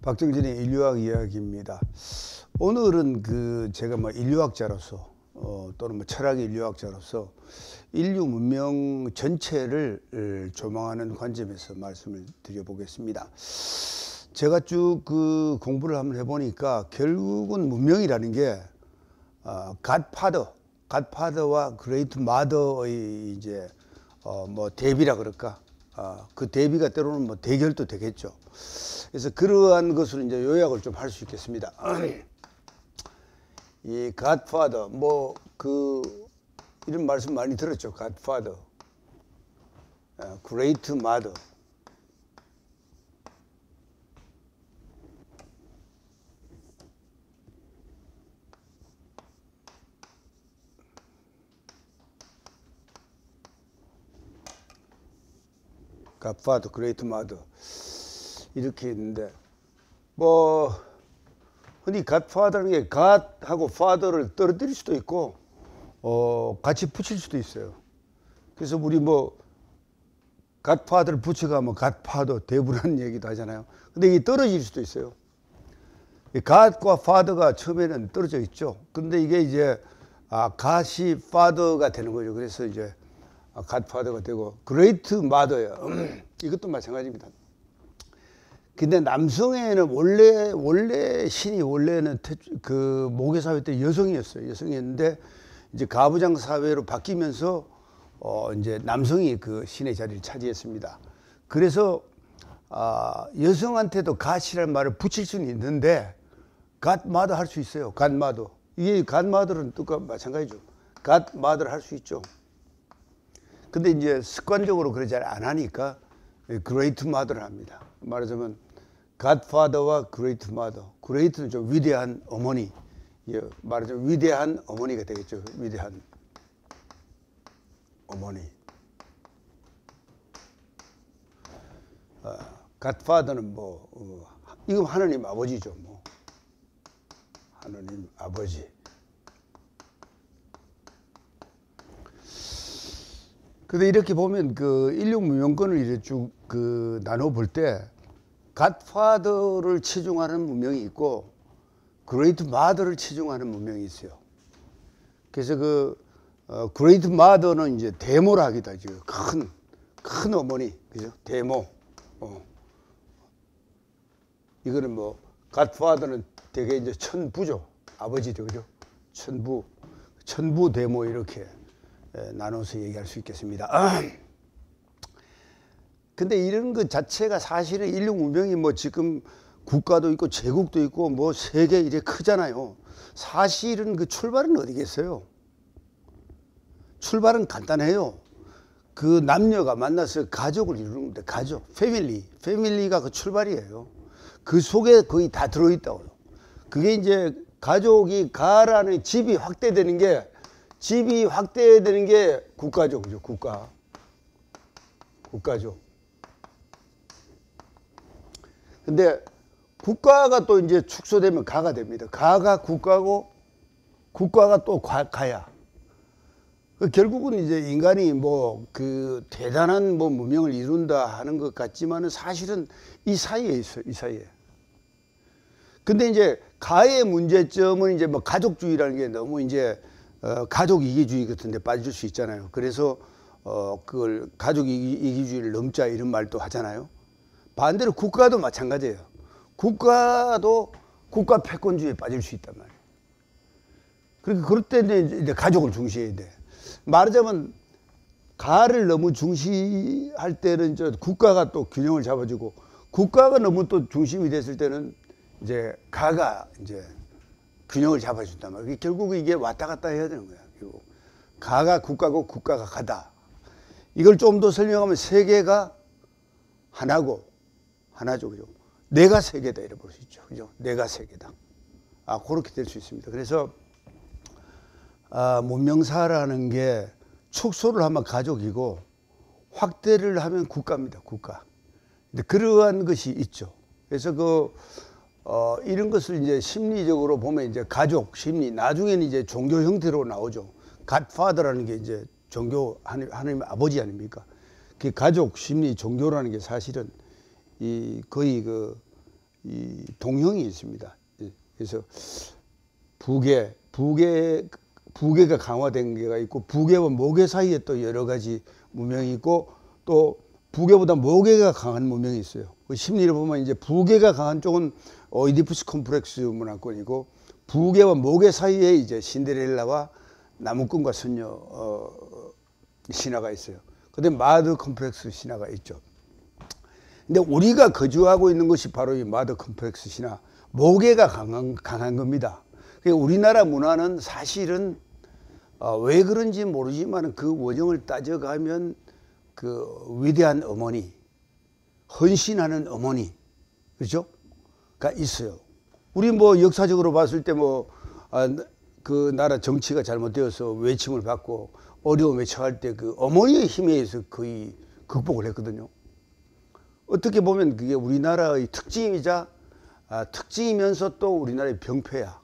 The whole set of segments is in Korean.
박정진의 인류학 이야기입니다. 오늘은 제가 인류학자로서 또는 철학의 인류학자로서 인류 문명 전체를 조망하는 관점에서 말씀을 드려보겠습니다. 제가 쭉 공부를 한번 해보니까 결국은 문명이라는 게 갓파더와 그레이트 마더의 이제 대비라 그럴까? 그 대비가 때로는 대결도 되겠죠. 그래서 그러한 것을 이제 요약을 좀 할 수 있겠습니다. 이 갓파더 이런 말씀 많이 들었죠. 갓파더, 그레이트 마더. 갓파더, 그레이트 마더 이렇게 있는데 흔히 갓파더라는 게 갓하고 파더를 떨어뜨릴 수도 있고 같이 붙일 수도 있어요. 그래서 우리 갓파더를 붙여가면 갓파더 대부라는 얘기도 하잖아요. 근데 이게 떨어질 수도 있어요. 갓과 파더가 처음에는 떨어져 있죠. 근데 이게 이제 갓이 파더가 되는 거죠. 그래서 이제 갓파더가 되고 그레이트 마더예요. 이것도 마찬가지입니다. 근데 남성에는 원래 신이 원래는 모계 사회 때 여성이었어요. 여성이었는데 이제 가부장 사회로 바뀌면서 이제 남성이 그 신의 자리를 차지했습니다. 그래서 여성한테도 갓이라는 말을 붙일 수는 있는데 갓마더 할 수 있어요. 갓마더. 이게 갓마더는 똑같 마찬가지죠. 갓마더를 할 수 있죠. 근데 이제 습관적으로 그러지 안 하니까 그레이트 마더를 합니다. 말하자면 갓파더와 그레이트 마더. 그레이트는 좀 위대한 어머니. 말하자면 위대한 어머니가 되겠죠. 위대한 어머니. 갓파더는 이거 하나님 아버지죠. 하나님 아버지. 근데 이렇게 보면 인류 문명권을 이제 쭉 나눠 볼 때 갓파더를 치중하는 문명이 있고 그레이트 마더를 치중하는 문명이 있어요. 그래서 그레이트 마더는 이제 데모라 하기도 하죠. 큰 어머니, 그죠? 데모. 이거는 갓파더는 되게 이제 천부죠. 아버지죠, 그죠? 천부 데모 이렇게 나눠서 얘기할 수 있겠습니다. 근데 이런 것 자체가 사실은 인류 문명이 지금 국가도 있고 제국도 있고 세계 이래 크잖아요. 사실은 출발은 어디겠어요? 출발은 간단해요. 남녀가 만나서 가족을 이루는 건데 가족, 패밀리가 출발이에요. 그 속에 거의 다 들어있다고요. 그게 이제 가족이 가라는 집이 확대되는 게 국가죠, 그죠? 국가죠. 근데 국가가 또 이제 축소되면 가가 됩니다. 가가 국가고 국가가 또 가야. 결국은 이제 인간이 대단한 문명을 이룬다 하는 것 같지만은 사실은 이 사이에 있어요. 이 사이에. 근데 이제 가의 문제점은 이제 가족주의라는 게 너무 이제 가족 이기주의 같은 데 빠질 수 있잖아요. 그래서 그걸 가족 이기주의를 넘자 이런 말도 하잖아요. 반대로 국가도 마찬가지예요. 국가도 국가 패권주의에 빠질 수 있단 말이에요. 그러니까 그럴 때는 이제 가족을 중시해야 돼. 말하자면 가를 너무 중시할 때는 이제 국가가 또 균형을 잡아주고 국가가 너무 또 중심이 됐을 때는 이제 가가 이제 균형을 잡아준단 말이에요. 결국 이게 왔다 갔다 해야 되는 거야. 결국 가가 국가고 국가가 가다. 이걸 좀 더 설명하면 세계가 하나죠, 그죠? 내가 세계다 이래 볼 수 있죠, 그죠? 내가 세계다. 그렇게 될 수 있습니다. 그래서 문명사라는 게 축소를 하면 가족이고 확대를 하면 국가입니다, 국가. 근데 그러한 것이 있죠. 그래서 이런 것을 이제 심리적으로 보면 이제 가족 심리, 나중에는 이제 종교 형태로 나오죠. 갓파더라는 게 이제 종교 하나님 아버지 아닙니까? 그 가족 심리 종교라는 게 사실은 거의 이 동형이 있습니다. 그래서 부계가 강화된 게가 있고, 부계와 모계 사이에 또 여러 가지 문명이 있고, 또 부계보다 모계가 강한 문명이 있어요. 그 심리를 보면 이제 부계가 강한 쪽은 오이디푸스 콤플렉스 문화권이고, 부계와 모계 사이에 이제 신데렐라와 나무꾼과 선녀 신화가 있어요. 그다음에 마더 컴플렉스 신화가 있죠. 근데 우리가 거주하고 있는 것이 바로 이 마더 컴플렉스 신화, 모계가 강한 겁니다. 우리나라 문화는 사실은 왜 그런지 모르지만 그 원형을 따져가면 그 위대한 어머니, 헌신하는 어머니, 그렇죠? 가 있어요. 우리 뭐 역사적으로 봤을 때 뭐 그 나라 정치가 잘못되어서 외침을 받고 어려움에 처할 때 그 어머니의 힘에 의해서 거의 극복을 했거든요. 어떻게 보면 그게 우리나라의 특징이자 특징이면서 또 우리나라의 병폐야.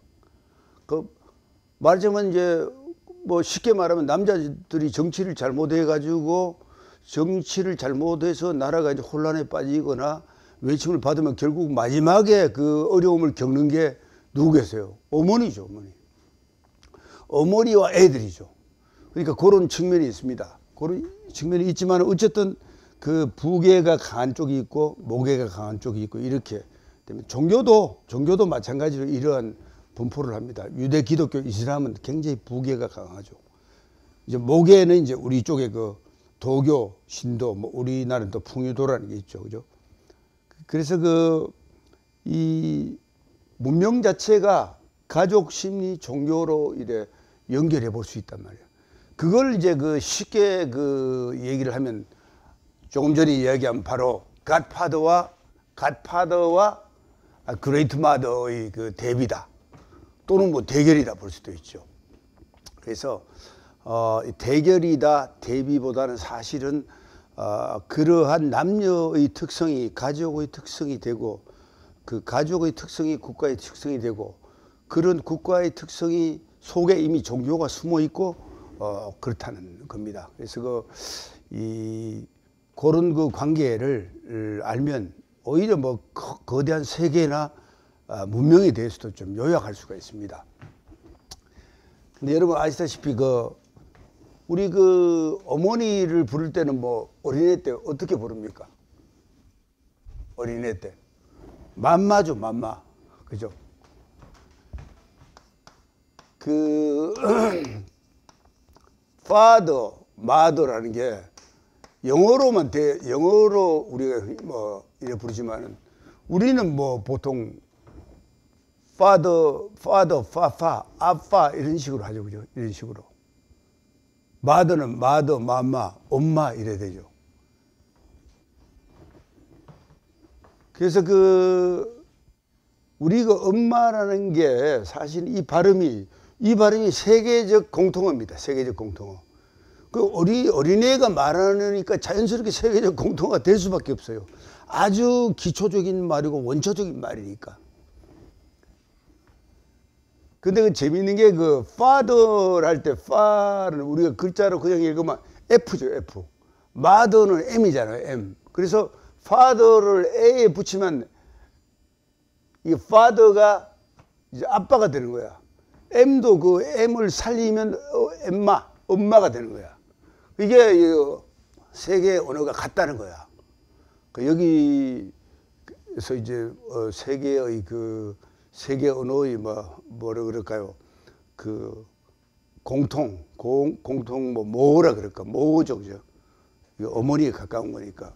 말하자면 이제 뭐 쉽게 말하면 남자들이 정치를 잘못해가지고 정치를 잘못해서 나라가 이제 혼란에 빠지거나 외침을 받으면 결국 마지막에 그 어려움을 겪는 게 누구겠어요? 어머니죠, 어머니. 어머니와 애들이죠. 그러니까 그런 측면이 있습니다. 그런 측면이 있지만 어쨌든 그 부계가 강한 쪽이 있고 모계가 강한 쪽이 있고 이렇게 되면 종교도 마찬가지로 이러한 분포를 합니다. 유대, 기독교, 이슬람은 굉장히 부계가 강하죠. 이제 모계는 이제 우리 쪽에 그 도교, 신도, 뭐 우리나라는 또 풍유도라는 게 있죠, 그죠? 그래서 이 문명 자체가 가족 심리, 종교로 이래 연결해 볼 수 있단 말이에요. 그걸 이제 쉽게 얘기를 하면 조금 전에 이야기한 바로 갓파더와 그레이트 마더의 그 대비다. 또는 뭐 대결이다 볼 수도 있죠. 그래서 대결이다 대비보다는 사실은 그러한 남녀의 특성이 가족의 특성이 되고, 그 가족의 특성이 국가의 특성이 되고, 그런 국가의 특성이 속에 이미 종교가 숨어 있고 그렇다는 겁니다. 그래서 그런 그 관계를 알면 오히려 뭐 거대한 세계나 문명에 대해서도 좀 요약할 수가 있습니다. 근데 여러분 아시다시피 우리 어머니를 부를 때는 뭐 어린애 때 어떻게 부릅니까? 어린애 때 맘마죠, 맘마. 그죠? father, mother라는 게 영어로 우리가 뭐 이래 부르지만은 우리는 뭐 보통 father, 아빠 이런 식으로 하죠, 그죠? 이런 식으로. mother는 mother, 맘마, 엄마 이래 되죠. 그래서 우리가 엄마라는 게 사실 이 발음이 세계적 공통어입니다. 세계적 공통어. 어린애가 말하니까 자연스럽게 세계적 공통어가 될 수밖에 없어요. 아주 기초적인 말이고 원초적인 말이니까. 근데 재미있는 게 father 할 때 fa는 우리가 글자로 그냥 읽으면 F죠, F. mother는 M이잖아요, M. 그래서 father를 A에 붙이면 이 father가 이제 아빠가 되는 거야. M도 그 M을 살리면 엄마가 되는 거야. 이게 세계 언어가 같다는 거야. 여기서 이제 세계의 세계 언어의 뭐라 그럴까요? 공통 뭐라 그럴까? 모죠, 그죠? 어머니에 가까운 거니까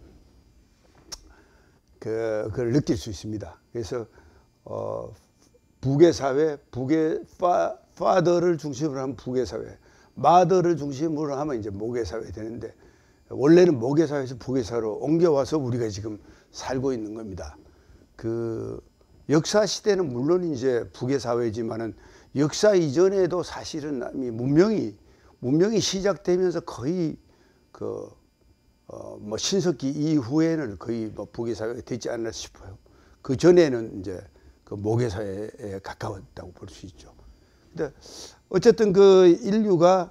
그걸 느낄 수 있습니다. 그래서 부계 사회, father를 중심으로 하면 부계 사회, mother를 중심으로 하면 이제 모계 사회 되는데, 원래는 모계 사회에서 부계 사회로 옮겨와서 우리가 지금 살고 있는 겁니다. 역사 시대는 물론 이제 부계 사회지만은 역사 이전에도 사실은 문명이 시작되면서 거의 뭐 신석기 이후에는 거의 뭐 부계 사회가 되지 않나 싶어요. 그 전에는 이제 모계 사회에 가까웠다고 볼 수 있죠. 근데 어쨌든 인류가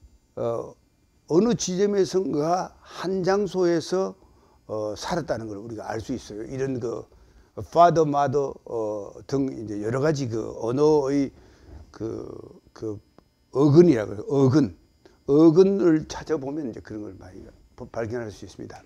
어느 지점에선가 한 장소에서 살았다는 걸 우리가 알 수 있어요. 이런 father, mother 등 이제 여러 가지 그 언어의 그 어근이라고 해요. 어근을 찾아보면 이제 그런 걸 많이 발견할 수 있습니다.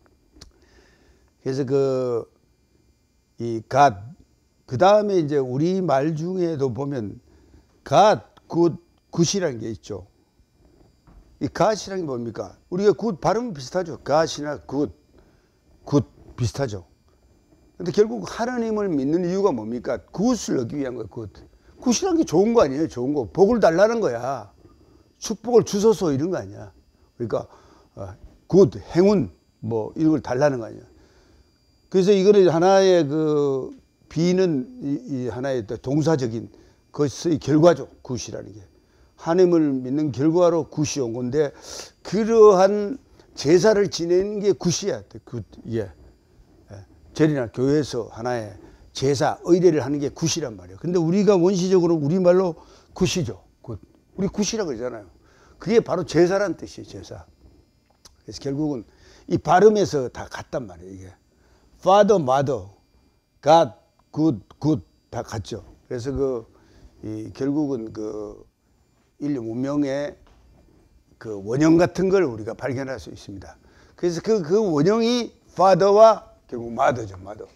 그래서 이 God, 그 다음에 이제 우리 말 중에도 보면 God, good, good이라는 게 있죠. 이 God이라는 게 뭡니까? 우리가 good 발음은 비슷하죠. God이나 good 비슷하죠. 근데 결국 하나님을 믿는 이유가 뭡니까? good을 얻기 위한 거예요. good이라는 게 좋은 거 아니에요. 좋은 거. 복을 달라는 거야. 축복을 주소서 이런 거 아니야. 그러니까 good, 행운 뭐 이런 걸 달라는 거 아니야. 그래서 이거는 하나의 비는 이 하나의 동사적인 것의 결과죠. 굿이라는 게. 하나님을 믿는 결과로 굿이 온 건데 그러한 제사를 지내는 게 굿이야. 예. 절이나 교회에서 하나의 제사, 의례를 하는 게 굿이란 말이에요. 근데 우리가 원시적으로 우리말로 굿이죠. 굿. 우리 굿이라고 그러잖아요. 그게 바로 제사란 뜻이에요. 제사. 그래서 결국은 이 발음에서 다 같단 말이에요. 이게. Father, Mother, God, Good 다 같죠. 그래서 결국은 인류 문명의 원형 같은 걸 우리가 발견할 수 있습니다. 그래서 그 원형이 Father와 결국 Mother죠, Mother.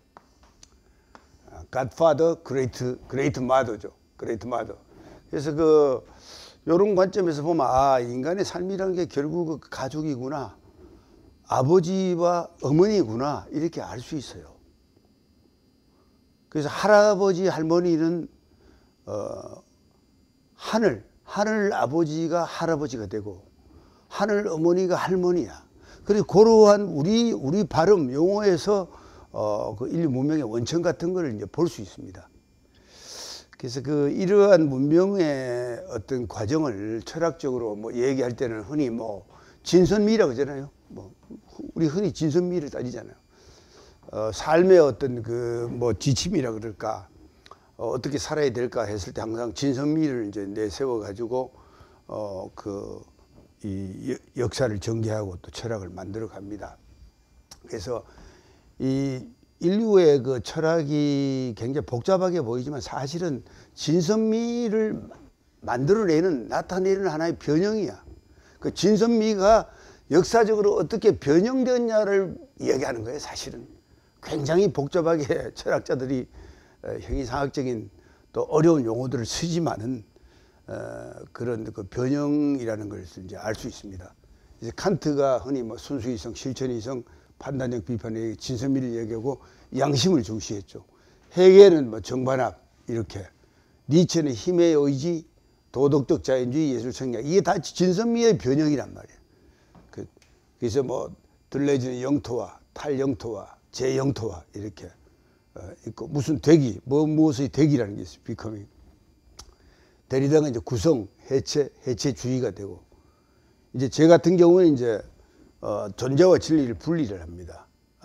Godfather, Great Mother죠, Great Mother. 그래서 이런 관점에서 보면 인간의 삶이라는 게 결국 가족이구나, 아버지와 어머니구나 이렇게 알 수 있어요. 그래서 할아버지 할머니는 하늘 아버지가 할아버지가 되고 하늘 어머니가 할머니야. 그래서 그러한 우리 발음 용어에서 그 인류 문명의 원천 같은 걸 이제 볼 수 있습니다. 그래서 이러한 문명의 어떤 과정을 철학적으로 뭐 얘기할 때는 흔히 뭐 진선미라고 하잖아요. 우리 흔히 진선미를 따지잖아요. 삶의 어떤 뭐 지침이라 그럴까, 어떻게 살아야 될까 했을 때 항상 진선미를 이제 내세워 가지고 이 역사를 전개하고 또 철학을 만들어 갑니다. 그래서 이 인류의 철학이 굉장히 복잡하게 보이지만 사실은 진선미를 만들어내는, 나타내는 하나의 변형이야. 그 진선미가 역사적으로 어떻게 변형되었냐를 이야기하는 거예요. 사실은 굉장히 복잡하게 철학자들이 형이상학적인 또 어려운 용어들을 쓰지만은 그런 변형이라는 것을 이제 알 수 있습니다. 이제 칸트가 흔히 뭐 순수이성, 실천이성, 판단력 비판의 진선미를 얘기하고 양심을 중시했죠. 헤겔은 뭐 정반합 이렇게, 니체는 힘의 의지, 도덕적 자연주의, 예술 성향, 이게 다 진선미의 변형이란 말이에요. 그래서 뭐 들레즈는 영토화, 탈영토화, 재영토화 이렇게 있고, 무슨 되기, 무엇의 되기라는 게 있어요. 비커밍. 데리다가 이제 구성, 해체주의가 되고, 이제 제 같은 경우는 이제 존재와 진리를 분리를 합니다.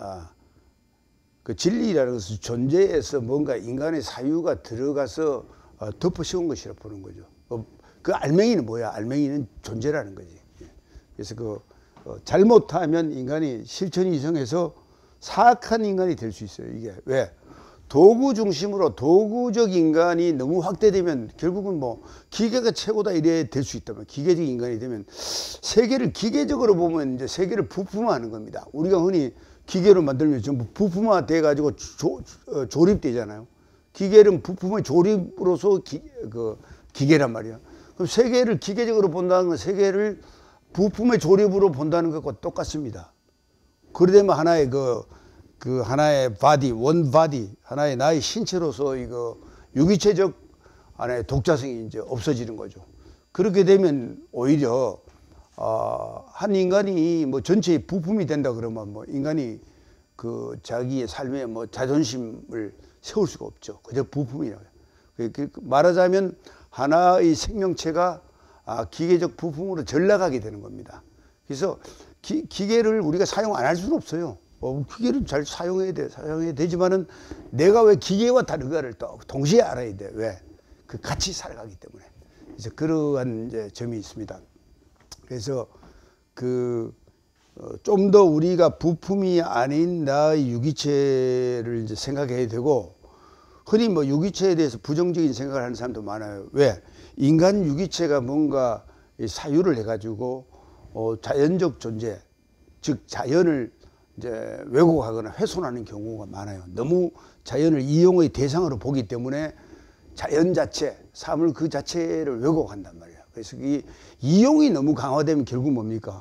그 진리라는 것은 존재에서 뭔가 인간의 사유가 들어가서 덮어 씌운 것이라 보는 거죠. 그 알맹이는 뭐야? 알맹이는 존재라는 거지. 그래서 잘못하면 인간이 실천이 이성해서 사악한 인간이 될 수 있어요. 이게 왜? 도구 중심으로 도구적 인간이 너무 확대되면 결국은 뭐 기계가 최고다 이래 될 수 있다면, 기계적 인간이 되면 세계를 기계적으로 보면 이제 세계를 부품화하는 겁니다. 우리가 흔히 기계로 만들면 전부 부품화 돼 가지고 조립되잖아요. 기계는 부품의 조립으로서 기계란 말이야. 그럼 세계를 기계적으로 본다는 건 세계를 부품의 조립으로 본다는 것과 똑같습니다. 그러려면 하나의 하나의 바디, 원 바디, 하나의 나의 신체로서 유기체적 하나의 독자성이 이제 없어지는 거죠. 그렇게 되면 오히려 한 인간이 뭐 전체의 부품이 된다 그러면 뭐 인간이 자기의 삶에 뭐 자존심을 세울 수가 없죠. 그저 부품이라고 해요. 말하자면 하나의 생명체가 기계적 부품으로 전락하게 되는 겁니다. 그래서 기계를 우리가 사용 안 할 수는 없어요. 기계를 잘 사용해야 되지만은 내가 왜 기계와 다른가를 또 동시에 알아야 돼. 왜? 같이 살아가기 때문에. 그래서 그러한 이제 점이 있습니다. 그래서 좀 더 우리가 부품이 아닌 나의 유기체를 이제 생각해야 되고, 흔히 뭐 유기체에 대해서 부정적인 생각을 하는 사람도 많아요. 왜? 인간 유기체가 뭔가 사유를 해가지고 자연적 존재, 즉 자연을 이제 왜곡하거나 훼손하는 경우가 많아요. 너무 자연을 이용의 대상으로 보기 때문에 자연 자체, 사물 그 자체를 왜곡한단 말이야. 그래서 이 이용이 너무 강화되면 결국 뭡니까?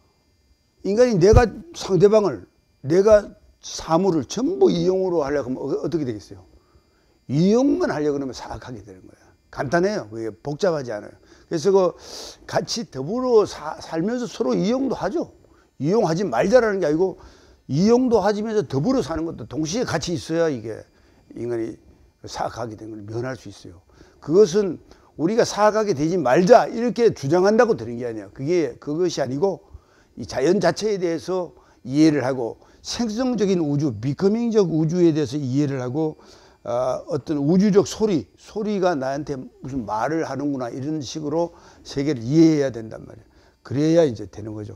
인간이 내가 상대방을, 내가 사물을 전부 이용으로 하려고 하면 어떻게 되겠어요? 이용만 하려고 그러면 사악하게 되는 거야. 간단해요. 그게 복잡하지 않아요. 그래서 그 같이 더불어 살면서 서로 이용도 하죠. 이용하지 말자라는 게 아니고 이용도 하면서 더불어 사는 것도 동시에 같이 있어야 이게 인간이 사악하게 되는 걸 면할 수 있어요. 그것은 우리가 사악하게 되지 말자 이렇게 주장한다고 되는 게 아니야. 그것이 아니고 이 자연 자체에 대해서 이해를 하고 생성적인 우주, 비커밍적 우주에 대해서 이해를 하고 어떤 우주적 소리가 나한테 무슨 말을 하는구나 이런 식으로 세계를 이해해야 된단 말이에요. 그래야 이제 되는 거죠.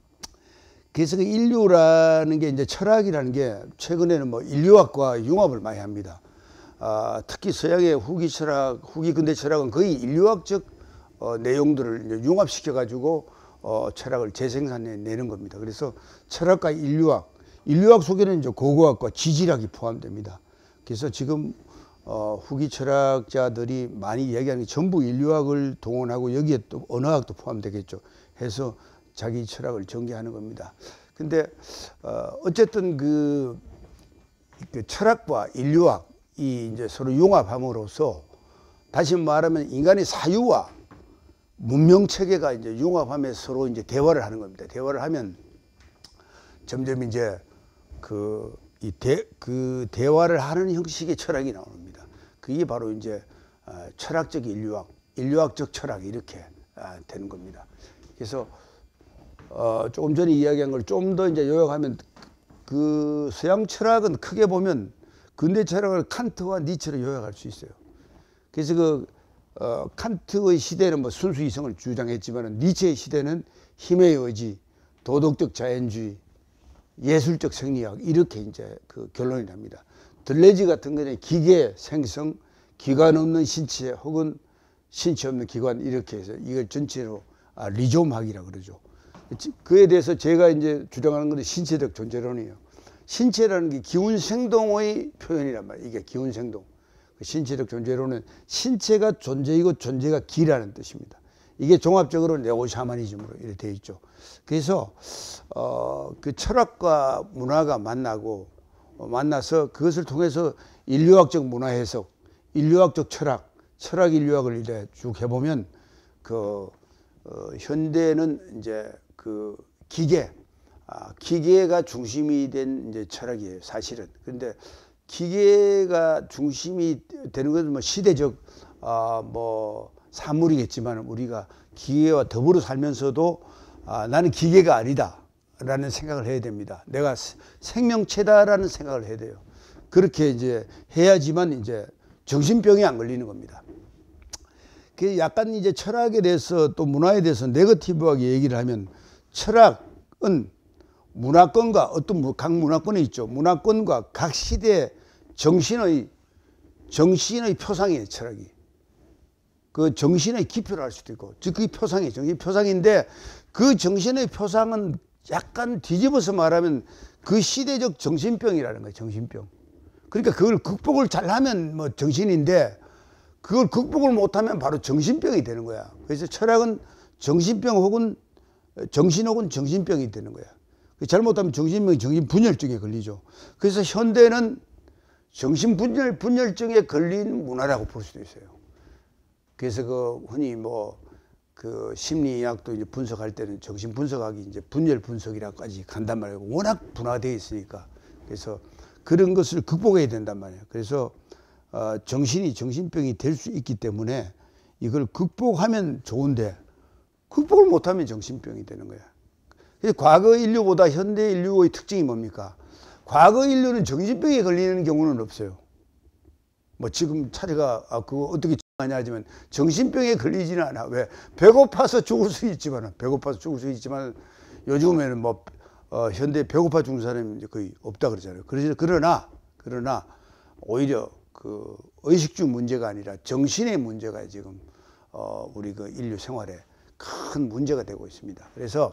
그래서 그 인류라는 게 이제 철학이라는 게 최근에는 뭐 인류학과 융합을 많이 합니다. 특히 서양의 후기 철학, 후기 근대 철학은 거의 인류학적 내용들을 이제 융합시켜 가지고 철학을 재생산해내는 겁니다. 그래서 철학과 인류학 속에는 이제 고고학과 지질학이 포함됩니다. 그래서 지금 후기 철학자들이 많이 이야기하는 게 전부 인류학을 동원하고 여기에 또 언어학도 포함되겠죠. 해서 자기 철학을 전개하는 겁니다. 근데 어쨌든 그 철학과 인류학이 이제 서로 융합함으로써 다시 말하면 인간의 사유와 문명 체계가 이제 융합하면서 서로 이제 대화를 하는 겁니다. 대화를 하면 점점 이제 그 대화를 하는 형식의 철학이 나옵니다. 그게 바로 이제 철학적 인류학, 인류학적 철학 이렇게 되는 겁니다. 그래서 조금 전에 이야기한 걸 좀 더 이제 요약하면 그 서양 철학은 크게 보면 근대 철학을 칸트와 니체로 요약할 수 있어요. 그래서 그 칸트의 시대는 뭐 순수 이성을 주장했지만 니체의 시대는 힘의 의지, 도덕적 자연주의, 예술적 생리학 이렇게 이제 그 결론이 납니다. 들레지 같은 거는 기계 생성, 기관 없는 신체 혹은 신체 없는 기관 이렇게 해서 이걸 전체로 리조음학이라고 그러죠. 그에 대해서 제가 이제 주장하는 것은 신체적 존재론이에요. 신체라는 게 기운생동의 표현이란 말이에요. 이게 기운생동. 신체적 존재론은 신체가 존재이고 존재가 기라는 뜻입니다. 이게 종합적으로 네오 샤머니즘으로 이렇게 되어 있죠. 그래서 그 철학과 문화가 만나서 그것을 통해서 인류학적 문화 해석, 인류학적 철학 인류학을 이래 쭉 해보면 현대는 이제 그 기계가 중심이 된 이제 철학이에요, 사실은. 그런데 기계가 중심이 되는 것은 뭐 시대적 뭐 산물이겠지만 우리가 기계와 더불어 살면서도 나는 기계가 아니다라는 생각을 해야 됩니다. 내가 생명체다라는 생각을 해야 돼요. 그렇게 이제 해야지만 이제 정신병이 안 걸리는 겁니다. 그 약간 이제 철학에 대해서 또 문화에 대해서 네거티브하게 얘기를 하면 철학은 문화권과 각 문화권에 있죠. 문화권과 각 시대 정신의 표상이에요, 철학이. 그 정신의 기표를 할 수도 있고, 즉, 그게 표상이에요. 정신 표상인데, 그 정신의 표상은 약간 뒤집어서 말하면 그 시대적 정신병이라는 거예요, 정신병. 그러니까 그걸 극복을 잘하면 뭐 정신인데, 그걸 극복을 못하면 바로 정신병이 되는 거야. 그래서 철학은 정신병 혹은 정신병이 되는 거야. 잘못하면 정신분열증에 걸리죠. 그래서 현대는 정신분열증에 걸린 문화라고 볼 수도 있어요. 그래서 그 흔히 그 심리학도 이제 분석할 때는 정신분석학이 이제 분열 분석이라고까지 간단 말이에요. 워낙 분화되어 있으니까. 그래서 그런 것을 극복해야 된단 말이에요. 그래서 정신병이 될 수 있기 때문에 이걸 극복하면 좋은데 극복을 못하면 정신병이 되는 거야. 그래서 과거 인류보다 현대 인류의 특징이 뭡니까? 과거 인류는 정신병에 걸리는 경우는 없어요. 뭐 지금 차례가 그거 어떻게 하냐 하지만 정신병에 걸리지는 않아. 왜? 배고파서 죽을 수 있지만 요즘에는 뭐 현대 배고파 죽는 사람이 이제 거의 없다 그러잖아요. 그러나 오히려 그 의식주 문제가 아니라 정신의 문제가 지금 우리 그 인류 생활에 큰 문제가 되고 있습니다. 그래서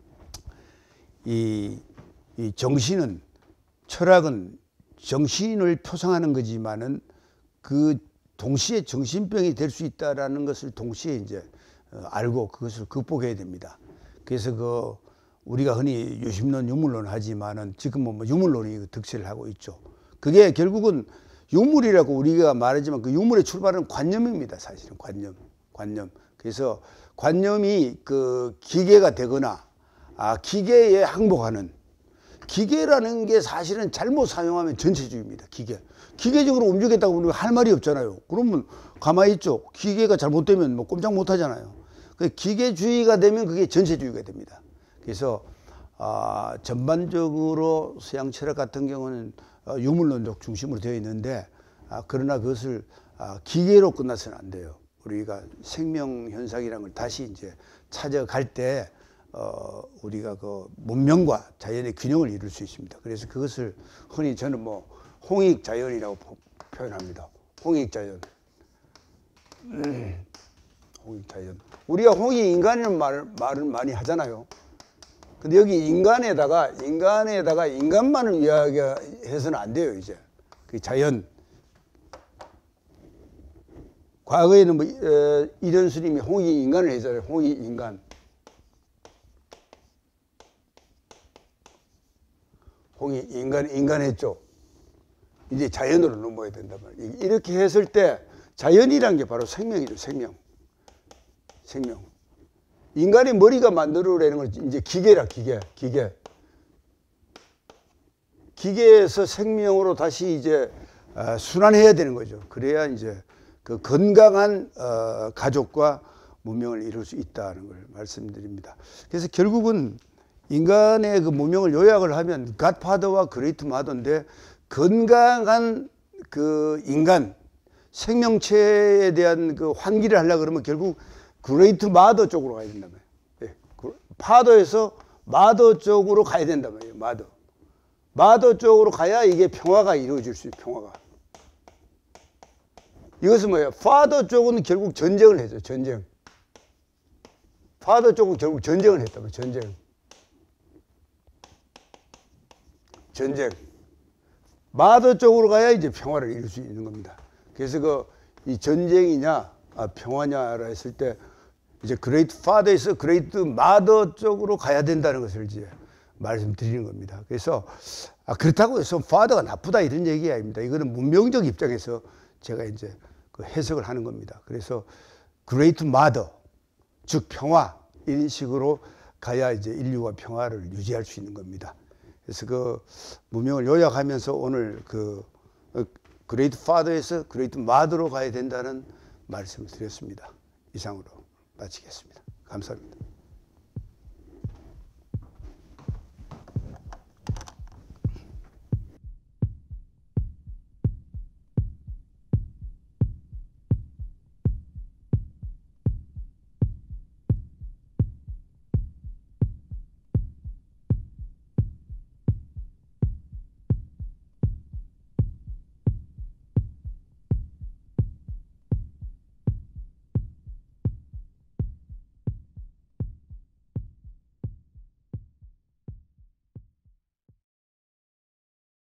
이 정신은, 철학은 정신을 표상하는 거지만은 그 동시에 정신병이 될 수 있다라는 것을 동시에 이제 알고 그것을 극복해야 됩니다. 그래서 그 우리가 흔히 유심론, 유물론 하지만은 지금은 뭐 유물론이 득세를 하고 있죠. 그게 결국은 유물이라고 우리가 말하지만 그 유물의 출발은 관념입니다. 사실은 관념. 그래서 관념이 그 기계가 되거나 기계에 항복하는, 기계라는 게 사실은 잘못 사용하면 전체주의입니다. 기계적으로 움직였다고 우리가 할 말이 없잖아요. 그러면 가만히 있죠. 기계가 잘못되면 뭐 꼼짝 못 하잖아요. 기계주의가 되면 그게 전체주의가 됩니다. 그래서 전반적으로 서양 철학 같은 경우는 유물론적 중심으로 되어 있는데 그러나 그것을 기계로 끝나서는 안 돼요. 우리가 생명 현상이라는 걸 다시 이제 찾아갈 때 우리가 그 문명과 자연의 균형을 이룰 수 있습니다. 그래서 그것을 흔히 저는 뭐 홍익자연이라고 표현합니다. 홍익자연. 홍익자연. 우리가 홍익인간이라는 말을 많이 하잖아요. 근데 여기 인간에다가 인간만을 이야기해서는 안 돼요. 이제 그 자연. 과거에는 뭐 이런 스님이 홍익인간을 했잖아요. 홍익인간. 인간 했죠. 이제 자연으로 넘어야 된단 말이에요. 이렇게 했을 때 자연이란 게 바로 생명이죠. 생명. 인간의 머리가 만들어내는 건 이제 기계라, 기계. 기계에서 생명으로 다시 이제 순환해야 되는 거죠. 그래야 이제 그 건강한 가족과 문명을 이룰 수 있다는 걸 말씀드립니다. 그래서 결국은 인간의 그 문명을 요약을 하면 갓파더와 그레이트 마더인데, 건강한 그 인간, 생명체에 대한 그 환기를 하려고 그러면 결국 그레이트 마더 쪽으로 가야 된단 말이에요. 파더에서 마더 쪽으로 가야 된단 말이에요. 마더 쪽으로 가야 이게 평화가 이루어질 수 있어요. 평화가. 이것은 뭐예요? 파더 쪽은 결국 전쟁을 했죠. 전쟁. 파더 쪽은 결국 전쟁을 했단 말이에요. 전쟁. 마더 쪽으로 가야 이제 평화를 이룰 수 있는 겁니다. 그래서 이 전쟁이냐 평화냐라 했을 때 이제 그레이트 파더에서 그레이트 마더 쪽으로 가야 된다는 것을 이제 말씀드리는 겁니다. 그래서 그렇다고 해서 파더가 나쁘다 이런 얘기 아닙니다. 이거는 문명적 입장에서 제가 이제 그 해석을 하는 겁니다. 그래서 그레이트 마더, 즉 평화, 이런 식으로 가야 이제 인류가 평화를 유지할 수 있는 겁니다. 그래서 그 문명을 요약하면서 오늘 그 그레이트 파더에서 그레이트 마더로 가야 된다는 말씀을 드렸습니다. 이상으로 마치겠습니다. 감사합니다.